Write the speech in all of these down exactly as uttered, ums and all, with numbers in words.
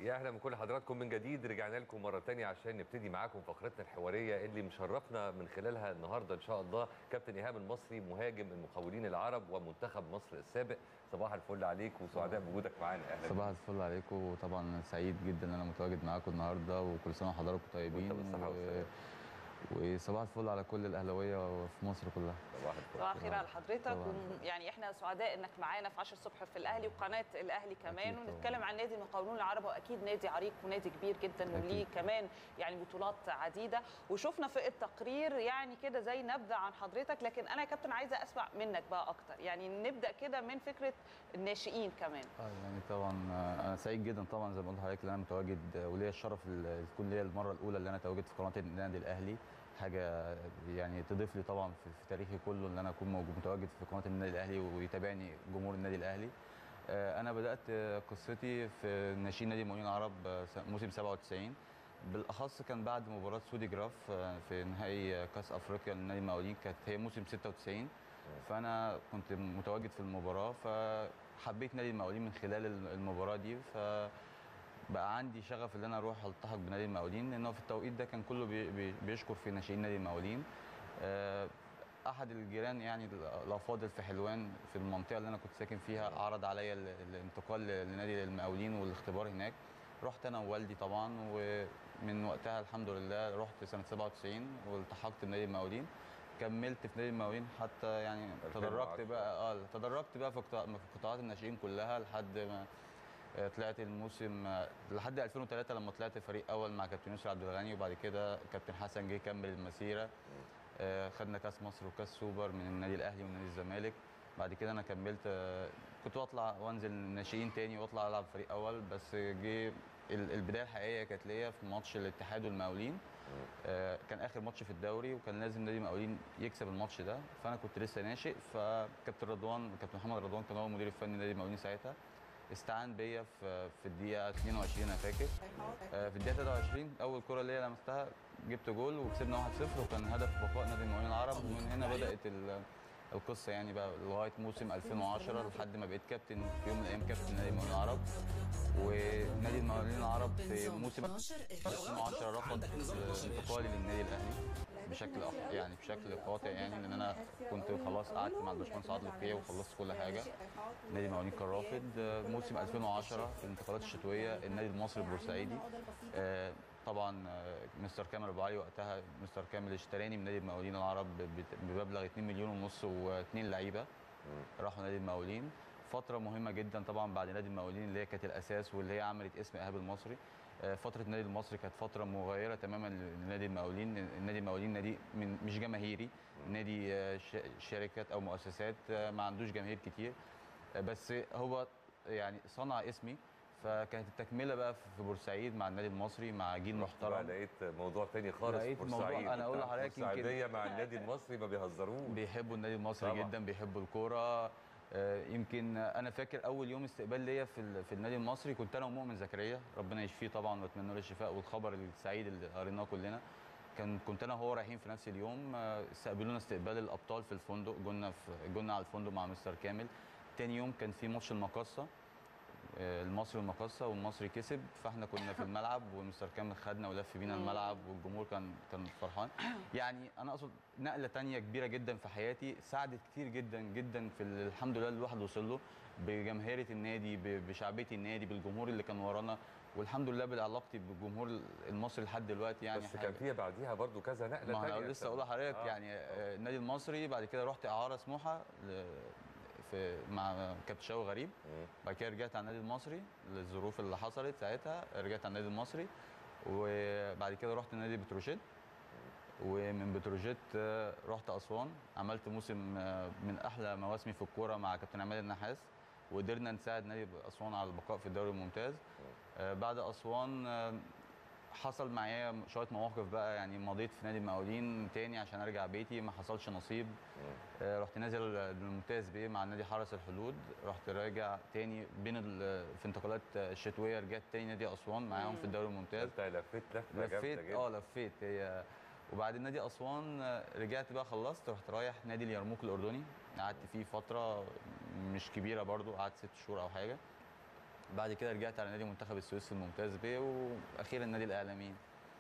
يا اهلا بكل حضراتكم من جديد. رجعنا لكم مره ثانيه عشان نبتدي معاكم فقرتنا الحواريه اللي مشرفنا من خلالها النهارده ان شاء الله كابتن ايهاب المصري مهاجم المقاولين العرب ومنتخب مصر السابق. صباح الفل عليك وسعداء بوجودك معانا. اهلا صباح الفل عليكم، وطبعا سعيد جدا ان انا متواجد معاكم النهارده، وكل سنه وحضراتكم طيبين و... وصباح الفل على كل الاهلاويه في مصر كلها. صباح الفل. صباح الخير على حضرتك. يعني احنا سعداء انك معانا في عشرة الصبح في الاهلي وقناه الاهلي كمان، ونتكلم عن نادي المقاولون العرب، واكيد نادي عريق ونادي كبير جدا وليه كمان يعني بطولات عديده. وشفنا في التقرير يعني كده زي نبذه عن حضرتك، لكن انا يا كابتن عايزه اسمع منك بقى اكتر، يعني نبدا كده من فكره الناشئين كمان. اه يعني طبعا انا سعيد جدا طبعا زي ما قلت لحضرتك ان انا متواجد، وليا الشرف تكون ليا المره الاولى اللي انا اتواجد في قناه النادي الاهلي. حاجه يعني تضيف لي طبعا في, في تاريخي كله ان انا اكون موجود متواجد في قناه النادي الاهلي ويتابعني جمهور النادي الاهلي. انا بدات قصتي في ناشئين نادي المقاولين العرب موسم سبعة وتسعين، بالاخص كان بعد مباراه سودي جراف في نهائي كاس افريقيا للنادي المقاولين، كانت هي موسم ستة وتسعين. فانا كنت متواجد في المباراه، فحبيت نادي المقاولين من خلال المباراه دي، ف بقى عندي شغف ان انا اروح التحق بنادي المقاولين، لانه في التوقيت ده كان كله بي بي بيشكر في ناشئين نادي المقاولين. احد الجيران يعني الافاضل في حلوان في المنطقه اللي انا كنت ساكن فيها عرض عليا الانتقال لنادي المقاولين والاختبار هناك. رحت انا ووالدي طبعا، ومن وقتها الحمد لله رحت سنه سبعة وتسعين والتحقت بنادي المقاولين. كملت في نادي المقاولين حتى يعني تدرجت بقى اه تدرجت بقى في قطاعات الناشئين كلها لحد ما طلعت الموسم لحد ألفين وثلاثة لما طلعت فريق اول مع كابتن يسري عبد الغني، وبعد كده كابتن حسن جه كمل المسيره. خدنا كاس مصر وكاس سوبر من النادي الاهلي ونادي الزمالك. بعد كده انا كملت، كنت بطلع وانزل ناشئين تاني واطلع العب فريق اول، بس جه البدايه الحقيقيه كانت ليا في ماتش الاتحاد والمقاولين. كان اخر ماتش في الدوري، وكان لازم نادي المقاولين يكسب الماتش ده، فانا كنت لسه ناشئ. فكابتن رضوان كابتن محمد رضوان كان هو المدير الفني لنادي المقاولين ساعتها، استعان بيا في في الدقيقه اثنين وعشرين انا فاكر. في الدقيقه ثلاثة وعشرين اول كره ليا لمستها جبت جول وكسبنا واحد صفر، وكان هدف بقاء نادي المقاولين العرب. ومن هنا بدات القصه يعني بقى لغايه موسم ألفين وعشرة لحد ما بقيت كابتن في يوم من الايام كابتن نادي المقاولين العرب. ونادي المقاولين العرب في موسم ألفين وعشرة رفض انتقالي للنادي الاهلي بشكل أخ... يعني بشكل قاطع، يعني لان انا كنت خلاص قعدت مع الباشمهندس عادل القيعي وخلصت كل حاجه. نادي المقاولين كان رافض. موسم ألفين وعشرة في الانتقالات الشتويه النادي المصري البورسعيدي، طبعا مستر كامل ابو علي وقتها مستر كامل اشتراني من نادي المقاولين العرب بمبلغ اتنين مليون ونص واثنين لعيبه راحوا نادي المقاولين. فتره مهمه جدا طبعا بعد نادي المقاولين اللي هي كانت الاساس واللي هي عملت اسم ايهاب المصري. فتره النادي المصري كانت فتره مغايره تماما لنادي المقاولين. النادي المقاولين نادي من مش جماهيري، نادي شركات او مؤسسات ما عندوش جماهير كتير، بس هو يعني صنع اسمي. فكانت التكمله بقى في بورسعيد مع النادي المصري مع جيل محترم. لقيت موضوع تاني خالص. لقيت موضوع انا اقول لحضرتك يمكن مع النادي المصري ما بيهزروش، بيحبوا النادي المصري طبعا. جدا بيحبوا الكوره. يمكن انا فاكر اول يوم استقبال ليا في في النادي المصري كنت انا ومؤمن زكريا ربنا يشفيه طبعا واتمنى له الشفاء، والخبر السعيد اللي قريناه كلنا كان كنت انا وهو رايحين في نفس اليوم. استقبلونا استقبال الابطال في الفندق، قلنا في قلنا على الفندق مع مستر كامل. تاني يوم كان في ماتش المقاصه، المصري والمقاصه، والمصري كسب، فاحنا كنا في الملعب ومستر كامل خدنا ولف بينا الملعب والجمهور كان كان فرحان. يعني انا اقصد نقله ثانيه كبيره جدا في حياتي، ساعدت كتير جدا جدا في الحمد لله اللي الواحد وصل له بجماهيريه النادي، بشعبيه النادي، بالجمهور اللي كان ورانا، والحمد لله بعلاقتي بالجمهور المصري لحد دلوقتي. يعني بس كان فيها بعديها برضو كذا نقله ثانيه. ما انا لسه اقول لحضرتك آه. يعني آه. النادي المصري بعد كده رحت اعاره سموحه في مع كابتن شوقي غريب. بعد كده رجعت على النادي المصري للظروف اللي حصلت ساعتها، رجعت على النادي المصري. وبعد كده رحت نادي بتروجيت، ومن بتروجيت رحت اسوان، عملت موسم من احلى مواسمي في الكوره مع كابتن عماد النحاس، وقدرنا نساعد نادي اسوان على البقاء في الدوري الممتاز. بعد اسوان حصل معايا شويه مواقف بقى، يعني مضيت في نادي المقاولين تاني عشان ارجع بيتي، ما حصلش نصيب. آه رحت نازل الممتاز بيه مع نادي حرس الحدود، رحت راجع تاني بين في انتقالات الشتويه، رجعت تاني نادي اسوان معاهم في الدوري الممتاز. انت لفيت لفه لفيت اه لفيت هي. وبعد نادي اسوان رجعت بقى خلصت، رحت رايح نادي اليرموك الاردني، قعدت فيه فتره مش كبيره برضو، قعدت ست شهور او حاجه. بعد كده رجعت على نادي منتخب السويس في الممتاز ب، واخيرا نادي الاعلاميين.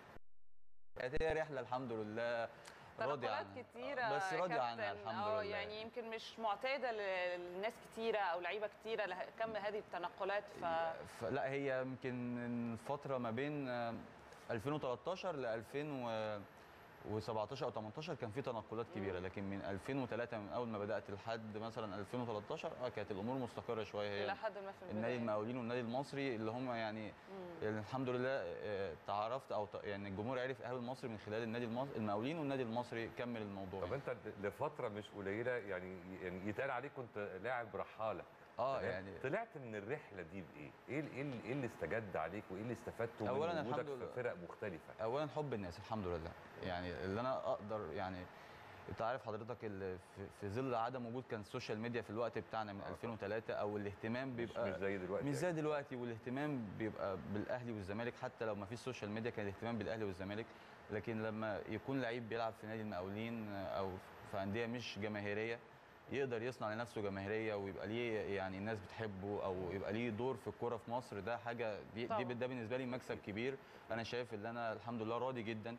كانت هي رحله الحمد لله راضي تنقلات عنها كتيرة بس راضي عنها كابتن. الحمد اه لله. يعني يمكن مش معتاده للناس كتيره او لعيبه كتيره له- كم هذه التنقلات. ف لا هي يمكن الفتره ما بين آه، ألفين وتلتاشر ل ألفين وسبعتاشر او تمنتاشر كان في تنقلات كبيره، لكن من ألفين وتلاتة من اول ما بدات لحد مثلا ألفين وتلتاشر اه كانت الامور مستقره شويه. هي الى حد ما في البدايه النادي المقاولين والنادي المصري اللي هم يعني يعني الحمد لله آه، تعرفت او ت- يعني الجمهور عرف اهلي المصري من خلال النادي المصري المقاولين والنادي المصري كمل الموضوع. طب يعني. انت لفتره مش قليله يعني يعني يتقال عليك كنت لاعب رحاله. اه تمام؟ يعني طلعت من الرحله دي بايه؟ ايه ال- ايه ال- ايه اللي استجد عليك وايه اللي استفدته أولاً من وجودك الحمد في لله. فرق مختلفه؟ اولا حب الناس الحمد لله، يعني اللي انا اقدر يعني انت عارف حضرتك اللي في- في ظل عدم وجود كان السوشيال ميديا في الوقت بتاعنا من آه ألفين وتلاتة او الاهتمام مش بيبقى مش زي دلوقتي مش زي يعني. دلوقتي، والاهتمام بيبقى بالاهلي والزمالك حتى لو ما فيش سوشيال ميديا كان الاهتمام بالاهلي والزمالك. لكن لما يكون لعيب بيلعب في نادي المقاولين او في انديه مش جماهيريه يقدر يصنع لنفسه جماهيريه ويبقى ليه يعني الناس بتحبه او يبقى ليه دور في الكوره في مصر، ده حاجه دي, طبعاً. دي ده بالنسبه لي مكسب كبير. انا شايف ان انا الحمد لله راضي جدا.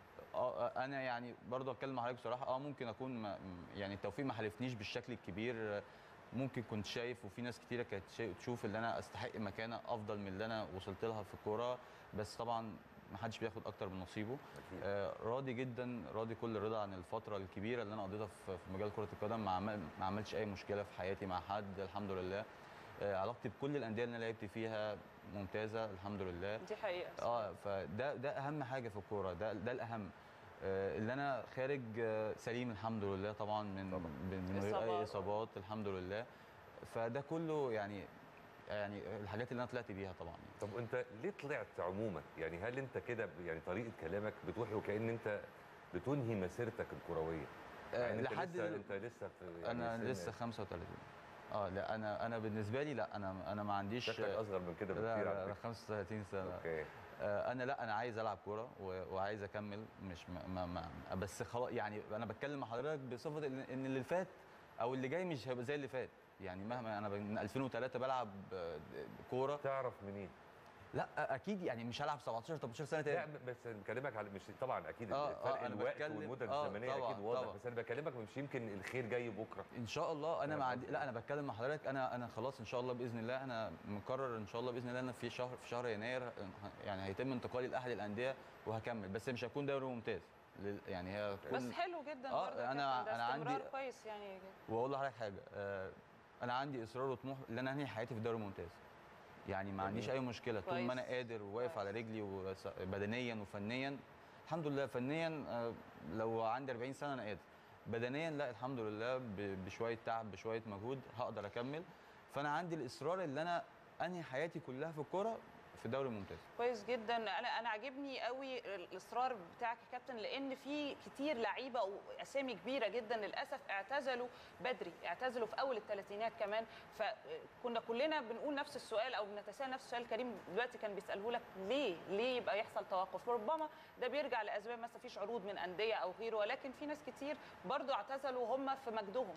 اه انا يعني برضه اتكلم مع حضرتك بصراحه اه ممكن اكون ما يعني التوفيق ما حالفنيش بالشكل الكبير. ممكن كنت شايف وفي ناس كتيره كانت شا- تشوف ان انا استحق مكانه افضل من اللي انا وصلت لها في الكوره، بس طبعا ما حدش بياخد اكتر من نصيبه. أكيد. آه راضي جدا، راضي كل الرضا عن الفتره الكبيره اللي انا قضيتها في في مجال كره القدم. ما عمل- ما عملتش اي مشكله في حياتي مع حد الحمد لله. آه علاقتي بكل الانديه اللي انا لعبت فيها ممتازه الحمد لله. دي حقيقه. اه فده ده اهم حاجه في الكوره، ده ده الاهم. آه، اللي انا خارج آه، سليم الحمد لله طبعا من طبعاً. من من غير إصابات. اي اصابات الحمد لله. فده كله يعني يعني الحاجات اللي انا طلعت بيها طبعا يعني. طب انت ليه طلعت عموما؟ يعني هل انت كده يعني طريقه كلامك بتوحي وكأن انت بتنهي مسيرتك الكرويه؟ آه، يعني انت لحد لسه دل- انت لسه في يعني انا سن- لسه خمسة وتلاتين. اه لا انا انا بالنسبه لي لا انا انا ما عنديش. شكلك اصغر من كده لا بكتير لا على انا فكره. خمسة وتلاتين سنه. اوكي. آه، انا لا انا عايز العب كوره و- وعايز اكمل مش ما ما ما بس خلاص يعني انا بتكلم مع حضرتك بصفه ان إن اللي فات او اللي جاي مش هيبقى زي اللي فات. يعني مهما انا من ألفين وتلاتة بلعب آه، كوره. تعرف منين؟ لا اكيد يعني مش هلعب سبعتاشر تمنتاشر سنه لا تاني. بس بكلمك على مش طبعا اكيد آه، فرق آه، أنا الوقت بتكلم- والمده آه، الزمنيه طبعاً، اكيد واضح، طبعاً. بس انا بكلمك مش يمكن الخير جاي بكره. ان شاء الله انا فاهم ما عندي قصدي؟ لا انا بتكلم مع حضرتك انا انا خلاص ان شاء الله باذن الله انا مقرر ان شاء الله باذن الله انا في شهر في شهر يناير يعني هيتم انتقالي لاحد الانديه وهكمل، بس مش هيكون دوري ممتاز لل- يعني هي بس هتكون. حلو جدا آه، برضه يا أنا- كابتن، ده أنا عندي- استمرار كويس يعني. واقول لحضرتك حاجه آه، انا عندي اصرار وطموح ان انا انهي حياتي في الدوري الممتاز. يعني ما عنديش جميل. اي مشكله طول كويس. ما انا قادر وواقف كويس. على رجلي وس- بدنيا وفنيا. الحمد لله فنيا آه، لو عندي أربعين سنه انا قادر. بدنيا لا الحمد لله ب- بشويه تعب بشويه مجهود هقدر اكمل. فانا عندي الاصرار ان انا انهي حياتي كلها في الكوره في الدوري الممتاز. كويس جدا. انا انا عاجبني قوي الاصرار بتاعك يا كابتن، لان في كتير لعيبه واسامي كبيره جدا للاسف اعتزلوا بدري، اعتزلوا في اول الثلاثينات كمان. فكنا كلنا بنقول نفس السؤال او بنتساءل نفس السؤال. كريم دلوقتي كان بيساله لك ليه ليه يبقى يحصل توقف؟ ربما ده بيرجع لاسباب مثلا فيش عروض من انديه او غيره، ولكن في ناس كتير برضو اعتزلوا هم في مجدهم،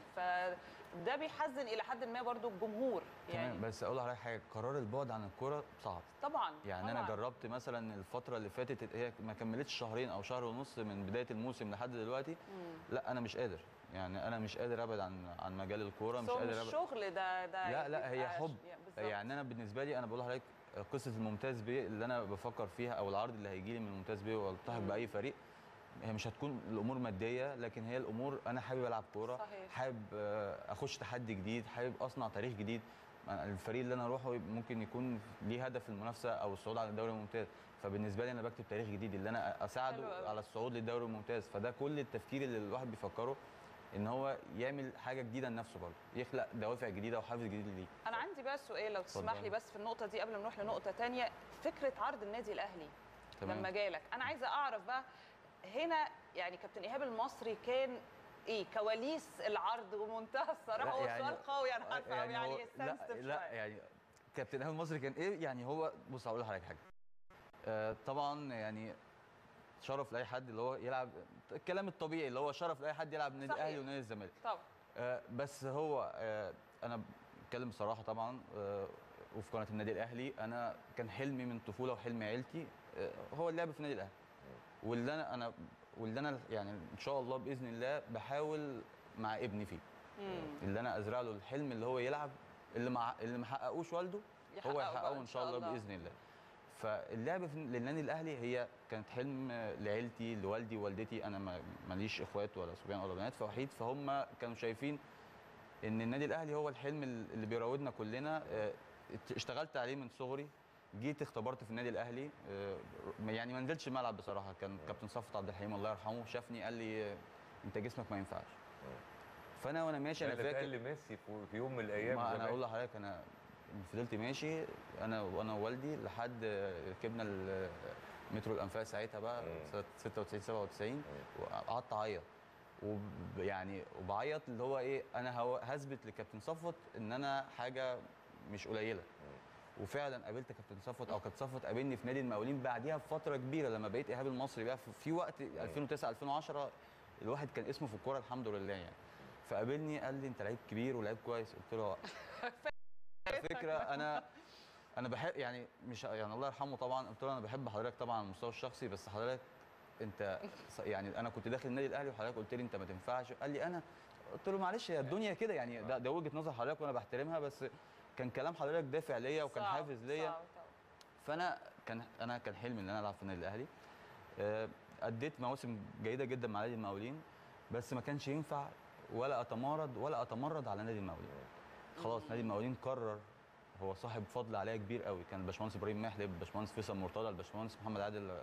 فده بيحزن الى حد ما برضو الجمهور تمام يعني. بس اقول لحضرتك حاجه قرار البعد عن الكوره صعب. طبعا يعني طبعاً. انا جربت مثلا الفتره اللي فاتت هي ما كملتش شهرين او شهر ونص من بدايه الموسم لحد دلوقتي. مم. لا انا مش قادر يعني انا مش قادر ابعد عن عن مجال الكوره مش بس هو قادر مش أبعد. شغل ده ده لا لا هي بيبقى حب ش- يعني بالظبط. يعني انا بالنسبه لي انا بقول لحضرتك قصه الممتاز بيه اللي انا بفكر فيها او العرض اللي هيجي لي من الممتاز بيه والتحق مم. باي فريق هي مش هتكون الامور ماديه، لكن هي الامور انا حابب العب كوره. صحيح. حابب آه، اخش تحدي جديد، حابب اصنع تاريخ جديد. الفريق اللي انا اروحه ممكن يكون ليه هدف المنافسه او الصعود على الدوري الممتاز، فبالنسبه لي انا بكتب تاريخ جديد اللي انا حلو اساعده أوي. على الصعود للدوري الممتاز. فده كل التفكير اللي الواحد بيفكره ان هو يعمل حاجه جديده لنفسه برضه، يخلق دوافع جديده وحافز جديد ليه. انا عندي بقى سؤال لو تسمح اتفضلي. لي بس في النقطه دي قبل ما نروح لنقطه ثانيه. فكره عرض النادي الاهلي تمام. لما جالك، انا عايزه اعرف بقى هنا يعني كابتن ايهاب المصري كان ايه كواليس العرض؟ ومنتهى الصراحه هو يعني- سؤال قوي انا عارفه يعني, هو- يعني لا sensitive لا شوية. يعني كابتن ايهاب المصري كان ايه يعني هو بص هقول لحضرتك حاجه. آه طبعا يعني شرف لاي حد اللي هو يلعب الكلام الطبيعي اللي هو شرف لاي حد يلعب نادي صحيح. الاهلي ونادي الزمالك. طبعا آه بس هو آه انا بتكلم بصراحه طبعا آه وفي قناه النادي الاهلي. انا كان حلمي من الطفوله وحلم عيلتي آه، هو اللعب في النادي الاهلي، واللي انا انا واللي انا يعني ان شاء الله باذن الله بحاول مع ابني فيه، اللي انا ازرع له الحلم اللي هو يلعب، اللي مع اللي ما حققوش والده هو يحققه ان شاء الله باذن الله. فاللعب في للنادي الاهلي هي كانت حلم لعيلتي، لوالدي ووالدتي. انا ماليش اخوات ولا صبيان ولا بنات، فوحيد، فهم كانوا شايفين ان النادي الاهلي هو الحلم اللي بيراودنا كلنا. اشتغلت عليه من صغري، جيت اختبرت في النادي الاهلي، يعني ما نزلتش الملعب بصراحه. كان كابتن صفوت عبد الحليم الله يرحمه شافني قال لي انت جسمك ما ينفعش. فانا وانا ماشي انا فاكر قال لي ميسي في يوم من الايام. ما انا اقول لحضرتك، انا فضلت ماشي انا وانا ووالدي لحد ركبنا المترو الانفاق ساعتها بقى سنه ستة وتسعين سبعة وتسعين، وقعدت اعيط ويعني وبعيط اللي هو ايه، انا هثبت لكابتن صفوت ان انا حاجه مش قليله. وفعلا قابلت كابتن صفوت، او كابتن صفوت قابلني في نادي المقاولين بعديها بفتره كبيره لما بقيت ايهاب المصري بقى في وقت ألفين وتسعة ألفين وعشرة الواحد كان اسمه في الكوره الحمد لله يعني. فقابلني قال لي انت لعيب كبير ولعيب كويس. قلت له على فكره انا انا بحب يعني مش يعني الله يرحمه طبعا. قلت له انا بحب حضرتك طبعا على المستوى الشخصي، بس حضرتك انت يعني انا كنت داخل النادي الاهلي وحضرتك قلت لي انت ما تنفعش. قال لي انا قلت له معلش هي الدنيا كده يعني، ده, ده وجهه نظر حضرتك وانا بحترمها، بس كان كلام حضرتك دافع ليا وكان حافز ليا. فانا كان انا كان حلمي ان انا العب في النادي الاهلي. اديت مواسم جيده جدا مع نادي المقاولين، بس ما كانش ينفع ولا اتمارض ولا اتمرد على نادي المقاولين. خلاص نادي المقاولين قرر، هو صاحب فضل عليا كبير قوي. كان الباشمهندس ابراهيم محلب، الباشمهندس فيصل مرتضى، الباشمهندس محمد عادل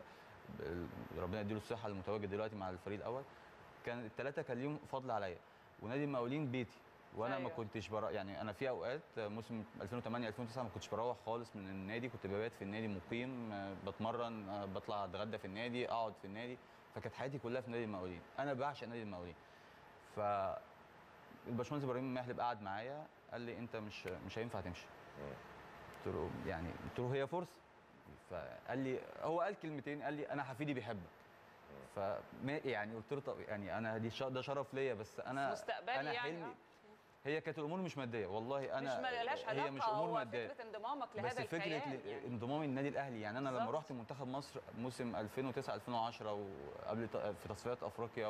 ربنا يديله الصحه المتواجد دلوقتي مع الفريق الاول. كان الثلاثه كان ليهم فضل عليا، ونادي المقاولين بيتي. وانا أيوة. ما كنتش برا يعني انا في اوقات موسم ألفين وثمانية ألفين وتسعة ما كنتش بروح خالص من النادي، كنت ببات في النادي مقيم، بتمرن، بطلع اتغدى في النادي، اقعد في النادي. فكانت حياتي كلها في نادي المقاولين، انا بعشق نادي المقاولين. ف الباشمهندس ابراهيم محلب قعد معايا قال لي انت مش مش هينفع تمشي. قلت له يعني قلت له هي فرصه. فقال لي هو قال كلمتين، قال لي انا حفيدي بيحبك. ف يعني قلت له طب يعني انا دي ده شرف ليا، بس انا مستقبلي انا يعني حلمي. هي كانت الامور مش ماديه والله، انا مش مالهاش علاقه، هي مش امور هو ماديه، فكره انضمامك لهذا بس فكره يعني. انضمامي للنادي الاهلي. يعني انا بالزبط. لما رحت منتخب مصر موسم ألفين وتسعة ألفين وعشرة وقبل في تصفيات افريقيا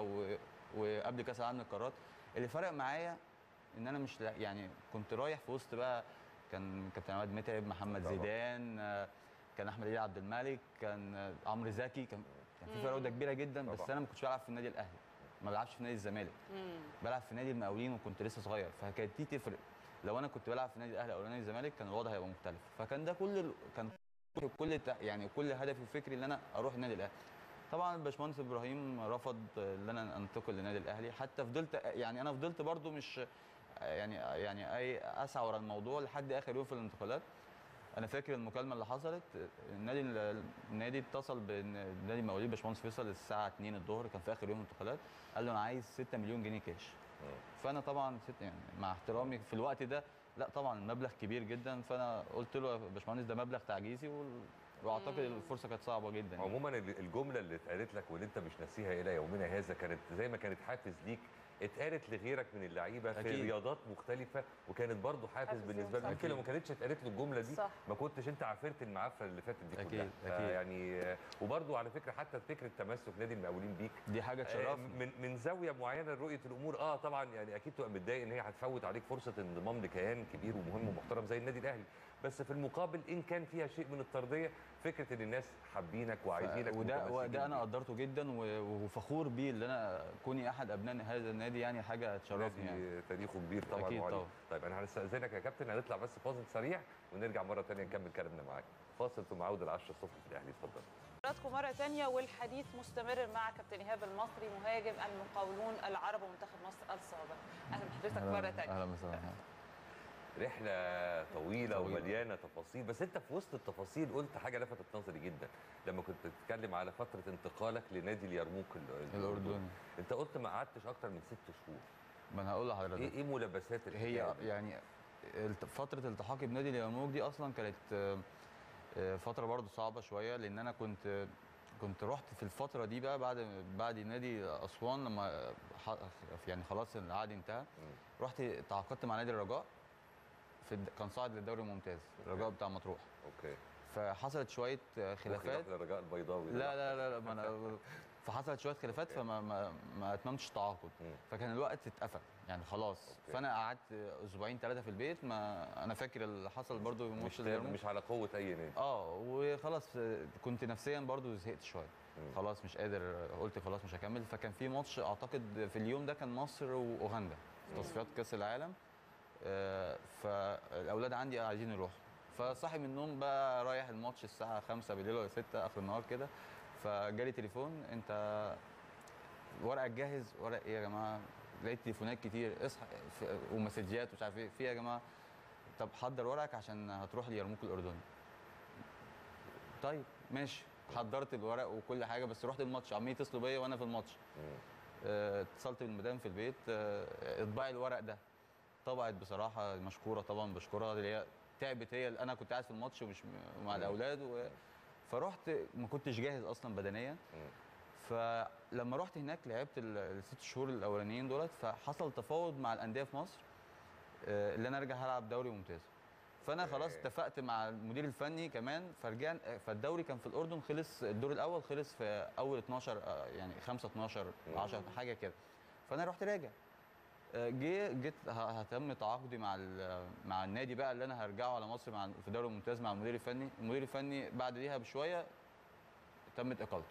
وقبل كاس العالم للقارات، اللي فرق معايا ان انا مش يعني كنت رايح في وسط بقى كان كابتن عماد متعب، محمد زيدان، كان احمد عيد عبد الملك، كان عمرو زكي، كان كان في فراوده كبيره جدا. بس انا ما كنتش بلعب في النادي الاهلي، ما بلعبش في نادي الزمالك، بلعب في نادي المقاولين وكنت لسه صغير. فكانت دي تفرق. لو انا كنت بلعب في نادي الاهلي او نادي الزمالك كان الوضع هيبقى مختلف. فكان ده كل كان كل يعني كل هدفي وفكري ان انا اروح النادي الاهلي. طبعا الباشمهندس ابراهيم رفض ان انا انتقل للنادي الاهلي، حتى فضلت يعني انا فضلت برده مش يعني يعني اي اسعى ورا الموضوع لحد اخر يوم في الانتقالات. انا فاكر المكالمه اللي حصلت، النادي النادي اتصل بنادي المقاولين باشمهندس فيصل الساعه اتنين الظهر، كان في اخر يوم الانتقالات، قال له انا عايز ستة مليون جنيه كاش. فانا طبعا يعني مع احترامي في الوقت ده لا طبعا المبلغ كبير جدا، فانا قلت له يا باشمهندس ده مبلغ تعجيزي، واعتقد الفرصه كانت صعبه جدا. عموما الجمله اللي اتقالت لك واللي انت مش ناسيها الى يومنا هذا كانت زي ما كانت حافز ليك اتقالت لغيرك من اللعيبه في أكيد. رياضات مختلفه، وكانت برضه حافز, حافز بالنسبه لك. يمكن لو ما كانتش اتقالت له الجمله دي صح. ما كنتش انت عافرت المعافره اللي فاتت دي أكيد. كلها. أكيد. يعني وبرضه على فكره حتى فكره تمسك نادي المقاولين بيك دي حاجه تشرفني من من زاويه معينه لرؤيه الامور. اه طبعا يعني اكيد تبقى متضايق ان هي هتفوت عليك فرصه انضمام لكيان كبير ومهم ومحترم زي النادي الاهلي، بس في المقابل ان كان فيها شيء من الترضيه فكره ان الناس حابينك وعايزينك. وده وده انا قدرته جدا وفخور بيه ان انا كوني احد ابناء هذا النادي، يعني حاجه تشرفني يعني. تاريخه كبير طبعا. أكيد طبعا. طيب انا هنستاذنك يا كابتن، هنطلع بس فاصل سريع ونرجع مره ثانيه نكمل كلامنا معاك. فاصل ثم عوده ل عشرة الصبح في الاهلي. اتفضل. حضراتكم مره ثانيه والحديث مستمر مع كابتن ايهاب المصري مهاجم المقاولون العرب ومنتخب مصر السابق. اهلا بحضرتك مره ثانيه. اهلا وسهلا. رحله طويله ومليانه تفاصيل، بس انت في وسط التفاصيل قلت حاجه لفتت نظري جدا لما كنت بتتكلم على فتره انتقالك لنادي اليرموك الاردني. انت قلت ما قعدتش اكتر من ست شهور. ما انا هقول لحضرتك ايه ايه ملابسات هي يعني فتره التحاقي بنادي اليرموك دي اصلا كانت فتره برضو صعبه شويه، لان انا كنت كنت رحت في الفتره دي بقى بعد بعد نادي اسوان لما يعني خلاص العقد انتهى، رحت تعاقدت مع نادي الرجاء في الد- كان صاعد للدوري الممتاز الرجاء بتاع مطروح. اوكي. فحصلت شويه خلافات. الرجاء البيضاوي ده. لا لا لا, لا ما انا فحصلت شويه خلافات فما ما, ما اتممتش التعاقد. فكان الوقت اتقفل يعني خلاص. أوكي. فانا قعدت اسبوعين ثلاثه في البيت. ما انا فاكر اللي حصل برضو في مش ماتش مش على قوه اي نادي. اه وخلاص كنت نفسيا برضو زهقت شويه. خلاص مش قادر، قلت خلاص مش هكمل. فكان في ماتش اعتقد في اليوم ده كان مصر واوغندا في تصفيات كاس العالم. آه فالاولاد عندي عايزين يروحوا. فصاحي من النوم بقى رايح الماتش الساعه خمسة بالليل ولا ستة اخر النهار كده. فجالي تليفون، انت ورقك جاهز؟ ورق ايه يا جماعه؟ لقيت تليفونات كتير، اصحى ومسجات ومش عارف ايه في يا جماعه. طب حضر ورقك عشان هتروح ليرموك الاردني. طيب ماشي، حضرت الورق وكل حاجه. بس رحت الماتش عمالين يتصلوا بيا وانا في الماتش. اه اتصلت بالمدام في البيت، اه اطبعي الورق ده. طبعت بصراحه، مشكوره طبعا، بشكرها. اللي هي تعبت، هي انا كنت قاعد في الماتش ومش مع الاولاد و... فرحت ما كنتش جاهز اصلا بدنيا. فلما رحت هناك لعبت الست شهور الاولانيين دولت. فحصل تفاوض مع الانديه في مصر اه اللي انا ارجع هلعب دوري ممتاز. فانا خلاص اتفقت مع المدير الفني كمان. فرجعنا، فالدوري كان في الاردن خلص، الدور الاول خلص في اول اتناشر يعني خمسة اتناشر عشرة حاجه كده. فانا رحت راجع. جه جيت هتم تعاقدي مع مع النادي بقى اللي انا هرجعه على مصر مع في الدوري الممتاز مع المدير الفني. المدير الفني بعد ليها بشويه تمت اقالته.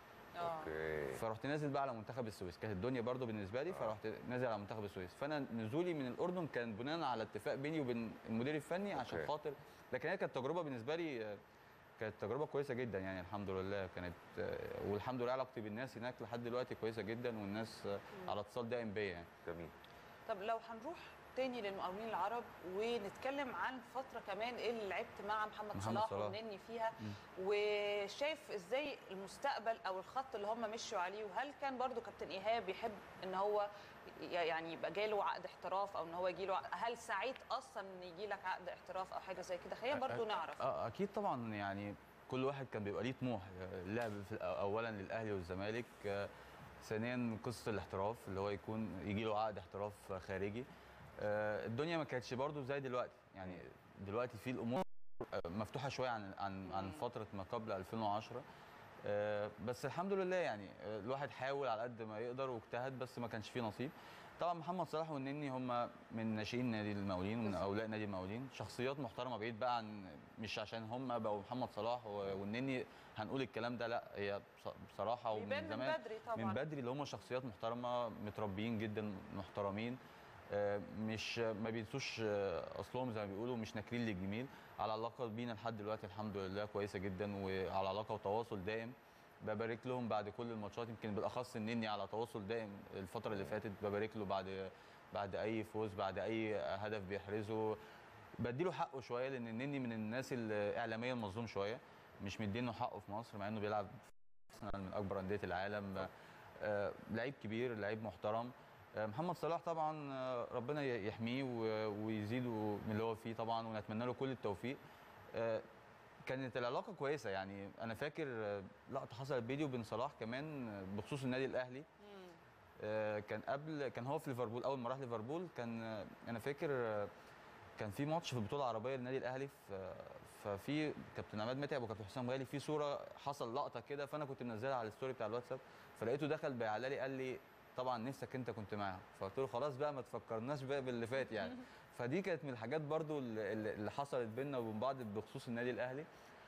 اوكي. فرحت نازل بقى على منتخب السويس. كانت الدنيا برضو بالنسبه لي. فرحت نازل على منتخب السويس. فانا نزولي من الاردن كان بناء على اتفاق بيني وبين المدير الفني عشان أوكي. خاطر. لكن هي كانت تجربه بالنسبه لي، كانت تجربه كويسه جدا يعني الحمد لله. كانت والحمد لله علاقتي بالناس هناك لحد دلوقتي كويسه جدا، والناس على اتصال دائم بيا يعني. جميل. طب لو هنروح تاني للمقاولين العرب ونتكلم عن فتره كمان اللي لعبت مع محمد, محمد صلاح, صلاح. ونني فيها. م. وشايف ازاي المستقبل او الخط اللي هم مشوا عليه، وهل كان برضو كابتن ايهاب يحب ان هو يعني يبقى جاله عقد احتراف او ان هو يجي له، هل سعيت اصلا ان يجي لك عقد احتراف او حاجه زي كده؟ خلينا برضو نعرف. اه اكيد طبعا يعني كل واحد كان بيبقى ليه طموح. اللعب اولا للاهلي والزمالك، ثانيا قصه الاحتراف اللي هو يكون يجي له عقد احتراف خارجي. الدنيا ما كانتش برضو زي دلوقتي يعني. دلوقتي في الامور مفتوحه شويه عن عن عن فتره ما قبل ألفين وعشرة. بس الحمد لله يعني الواحد حاول على قد ما يقدر واجتهد، بس ما كانش فيه نصيب. طبعا محمد صلاح والنني هم من ناشئين نادي المقاولين ومن اولياء نادي المقاولين، شخصيات محترمه بعيد بقى عن، مش عشان هم بقوا محمد صلاح والنني هنقول الكلام ده، لا هي بصراحه ومن زمان من بدري طبعا من بدري اللي هم شخصيات محترمه متربيين جدا محترمين. مش ما بينسوش اصلهم زي ما بيقولوا، مش ناكرين للجميل. على علاقه بينا لحد دلوقتي الحمد لله كويسه جدا، وعلى علاقه وتواصل دائم. ببارك لهم بعد كل الماتشات، يمكن بالاخص النني على تواصل دائم الفتره اللي فاتت. ببارك له بعد بعد اي فوز، بعد اي هدف بيحرزه. بديله حقه شويه، لان النني من الناس اللي اعلاميا مظلوم شويه، مش مدينه حقه في مصر مع انه بيلعب من اكبر انديه العالم. آه لعيب كبير، لعيب محترم. محمد صلاح طبعا ربنا يحميه ويزيده من اللي هو فيه طبعا، ونتمنى له كل التوفيق. كانت العلاقه كويسه يعني. انا فاكر لقطه حصلت بيني وبين صلاح كمان بخصوص النادي الاهلي. كان قبل كان هو في ليفربول، اول ما راح ليفربول كان انا فاكر كان في ماتش في البطوله العربيه للنادي الاهلي. ففي كابتن عماد متعب وكابتن حسام غالي في صوره حصل لقطه كده، فانا كنت منزلها على الستوري بتاع الواتساب. فلقيته دخل بيعلى لي قال لي طبعا نفسك انت كنت معاهم. فقلت له خلاص بقى ما تفكرناش بقى باللي فات يعني. فدي كانت من الحاجات برضو اللي حصلت بيننا وبين بعض بخصوص النادي الاهلي.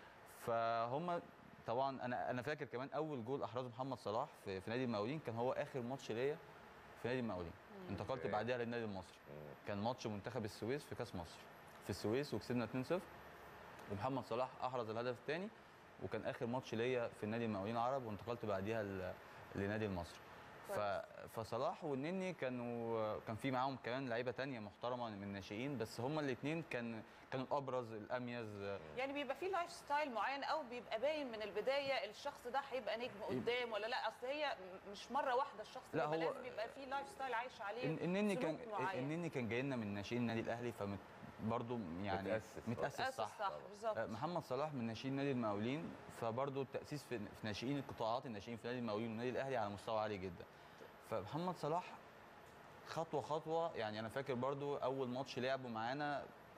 فهم طبعا انا انا فاكر كمان اول جول احرزه محمد صلاح في, في نادي المقاولين كان هو اخر ماتش ليا في نادي المقاولين. انتقلت بعدها للنادي المصري. كان ماتش منتخب السويس في كاس مصر في السويس وكسبنا اتنين صفر، ومحمد صلاح احرز الهدف الثاني، وكان اخر ماتش ليا في نادي المقاولين العرب، وانتقلت بعديها لنادي المصري. فصلاح والنني كانوا كان في معاهم كمان لعيبه ثانيه محترمه من الناشئين، بس هم الاثنين كان كانوا الابرز الاميز. يعني بيبقى في لايف ستايل معين، او بيبقى باين من البدايه الشخص ده هيبقى نجم قدام ولا لا؟ اصل هي مش مره واحده الشخص ده لازم يبقى في لايف ستايل عايش عليه. النني كان النني كان جاي لنا من ناشئين النادي الاهلي، فمت برضه يعني متأسس, متأسس صح, صح بالظبط. محمد صلاح من ناشئين نادي المقاولين، فبرضه التأسيس في ناشئين القطاعات الناشئين في نادي المقاولين والنادي الاهلي على مستوى عالي جدا. فمحمد صلاح خطوه خطوه يعني. انا فاكر برضو اول ماتش لعبه معانا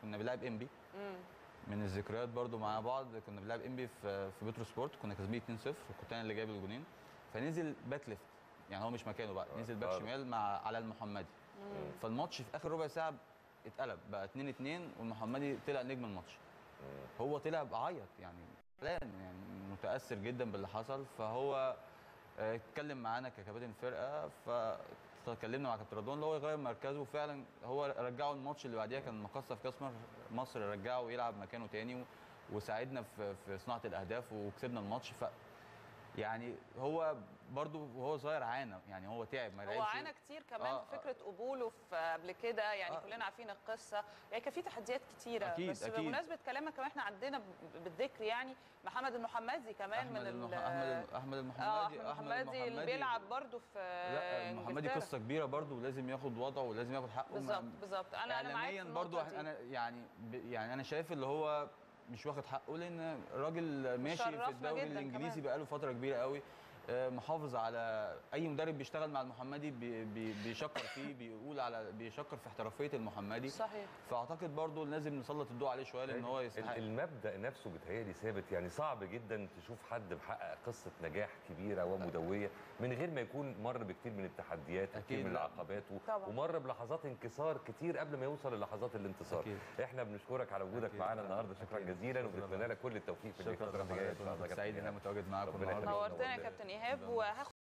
كنا بنلعب انبي من الذكريات برضو مع بعض. كنا بنلعب انبي في في بترو سبورت، كنا كاسبين اتنين صفر وكنت انا اللي جايب الجونين. فنزل باك ليفت، يعني هو مش مكانه بقى، نزل باك شمال مع على المحمدي. فالماتش في اخر ربع ساعه اتقلب بقى اتنين اتنين والمحمدي طلع نجم الماتش. هو طلع بعيط يعني يعني متاثر جدا باللي حصل. فهو اتكلم معانا ككباتن الفرقه، فتكلمنا مع كابتن رضوان اللي هو يغير مركزه، وفعلا هو رجعه الماتش اللي بعديها كان مقصه في كاس مصر، رجعه يلعب مكانه تاني وساعدنا في في صناعه الاهداف وكسبنا الماتش. ف يعني هو برضه وهو صغير عانى، يعني هو تعب ما لعبش. هو عانى كتير كمان آه في فكره قبوله في قبل كده، يعني آه كلنا عارفين القصه، يعني كان في تحديات كتيره. أكيد بس أكيد. بمناسبه كلامك كمان احنا عندنا بالذكر يعني محمد المحمدي كمان أحمد من المح... احمد احمد المحمدي اه احمد المحمدي اللي بيلعب برضه في لا المحمدي قصه كبيره برضه، ولازم ياخد وضعه ولازم ياخد حقه. بالظبط بالظبط. انا انا معاك في برضه انا يعني ب... يعني انا شايف اللي هو مش واخد حقه، لان راجل ماشي في الدوري الانجليزي بقاله فتره كبيره قوي، محافظ على اي مدرب بيشتغل مع المحمدي بي بي بيشكر فيه، بيقول على بيشكر في احترافيه المحمدي. صحيح. فاعتقد برضو لازم نسلط الضوء عليه شويه لان هو يستحق. المبدا نفسه بيتهيألي ثابت، يعني صعب جدا تشوف حد محقق قصه نجاح كبيره ومدويه من غير ما يكون مر بكتير من التحديات وكتير من العقبات ومر بلحظات انكسار كتير قبل ما يوصل للحظات الانتصار. أكيد. احنا بنشكرك على وجودك معانا النهارده، شكرا جزيلا، وبنتمنى لك كل التوفيق في الفتره الجايه. سعيد ان انا متواجد معاكم النهارده. نورتنا يا كابتن ايهاب.